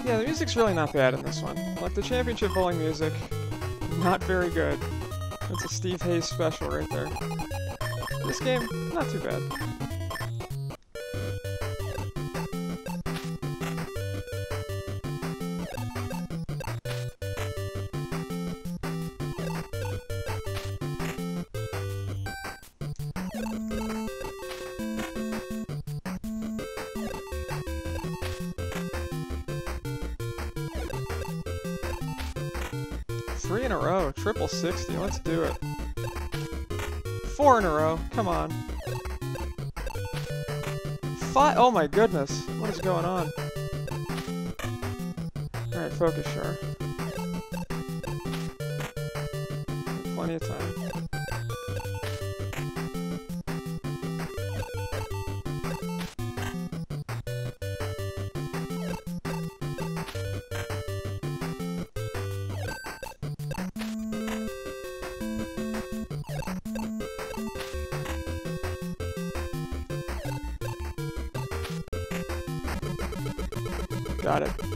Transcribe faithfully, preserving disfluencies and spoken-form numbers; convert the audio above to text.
Yeah, the music's really not bad in this one. Like, the championship bowling music, not very good. That's a Steve Hayes special right there. This game, not too bad. Three in a row, triple sixty, let's do it. Four in a row, come on. Five, oh my goodness, what is going on? Alright, focus, Char. Plenty of time. Got it.